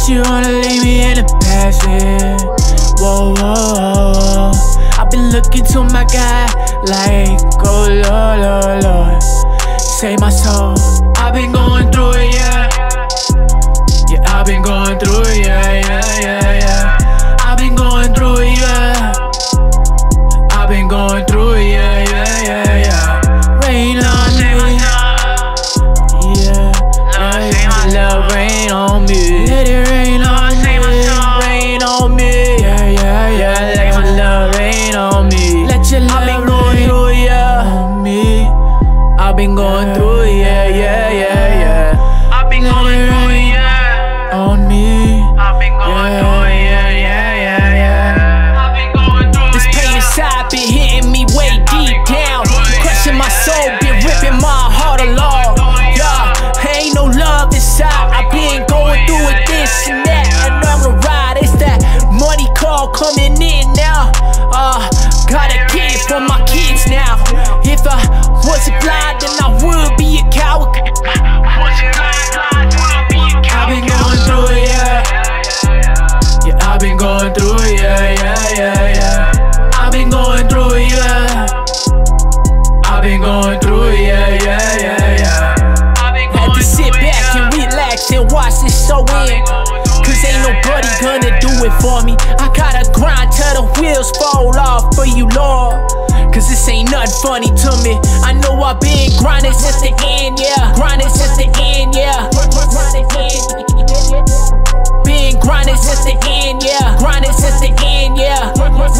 Guess you wanna leave me in the past, yeah. Whoa, whoa, whoa. I've been looking to my God like, oh Lord, Lord, Lord, save my soul. I've been going through it, yeah. Yeah, I've been going through it, yeah, yeah, yeah, yeah. I've been going through it, yeah. I've been going through it, yeah, yeah, yeah, yeah. Rain on me, yeah, yeah, love rain on me. Let it rain on me, rain on me, yeah, yeah, yeah. Let my love rain on me. Let your love rain on me, on me. I've been going through it, yeah, yeah, yeah, yeah. I've been going through it, yeah, on me. I've been going through it, yeah, yeah, yeah, yeah. I've been going through it. This pain inside been hitting me way deep down, crushing my soul, been ripping my heart along. Yeah, ain't no love inside. I've been going through it, this and that, and on the ride. It's that money call coming in now. Gotta get it for my kids now. If I wasn't blind, then I would be a coward. I've been going through it, yeah. Yeah, I've been going through it, yeah, yeah, yeah, yeah. I've been going through it, yeah. I've been going through it, yeah, yeah, yeah, yeah. Had to sit back and relax and watch this show in, cause ain't nobody gonna do it for me. I gotta grind till the wheels fall off for you, Lord, cause this ain't nothing funny to me. I know I've been grinding since the end, yeah. Grinding since the end, yeah. Been grinding since the end, yeah. Grinding since the end, yeah.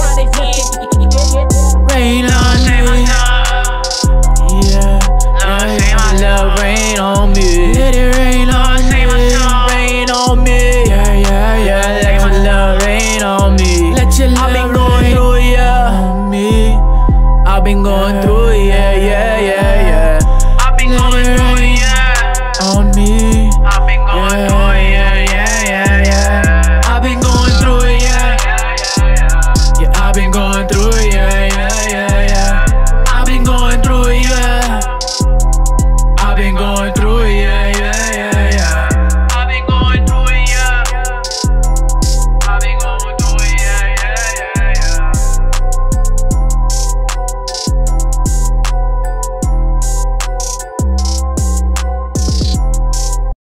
Rain on me, yeah, yeah. Love rain on me. Let it rain on me, rain on me, yeah, yeah, yeah. Let my love rain on me. Let your love rain, yeah, on me. I've been going through